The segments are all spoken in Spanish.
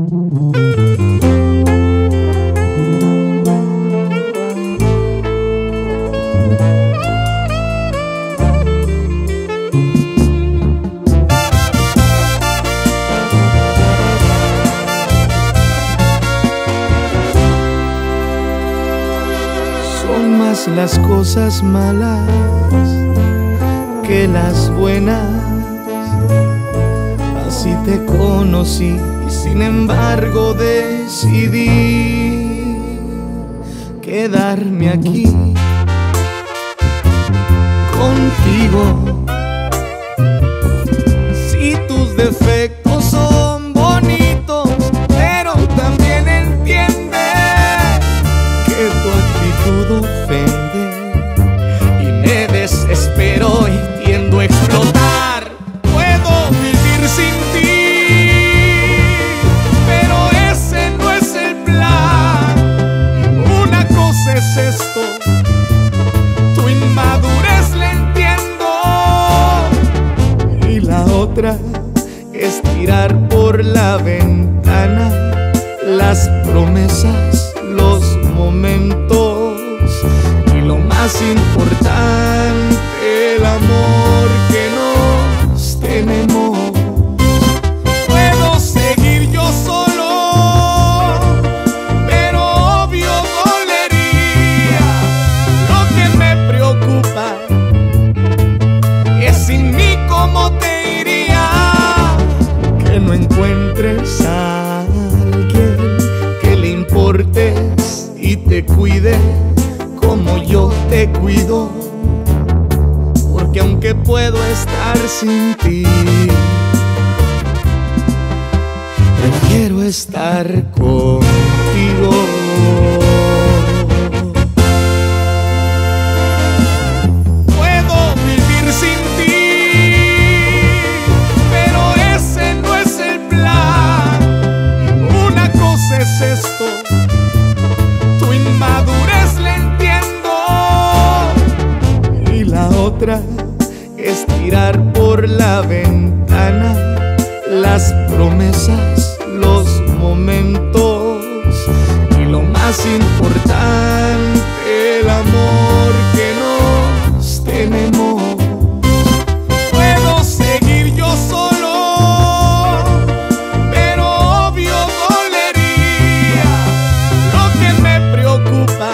Son más las cosas malas que las buenas. Así te conocí y sin embargo decidí quedarme aquí contigo. Si tus defectos son bonitos, pero también entiende que tu actitud ofende y me desespero y tiendo a explotar. Puedo vivir sin ti, pero ese no es el plan. Una cosa es esto, tu inmadurez la entiendo, y la otra es tirar por la ventana las promesas, los momentos y lo más importante, el amor que nos tenemos. Puedo seguir yo solo, pero obvio dolería. Lo que me preocupa es sin mí cómo te iría. Que no encuentres a alguien que le importes y te cuide como yo te cuido, porque aunque puedo estar sin ti, prefiero estar contigo. Puedo vivir sin ti, pero ese no es el plan. Una cosa es esto, tu inmadurez la entiendo, y la otra es tirar por la ventana las promesas, los momentos y lo más importante, el amor que nos tenemos. Puedo seguir yo solo, pero obvio dolería. Lo que me preocupa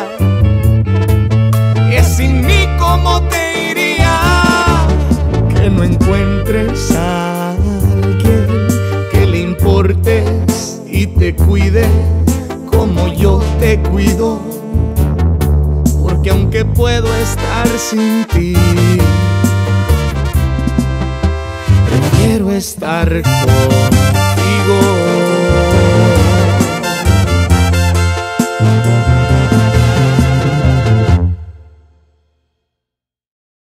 es sin mí cómo te iría. Que no encuentres a alguien que le importes y te cuide como yo te cuido, porque aunque puedo estar sin ti, prefiero estar contigo.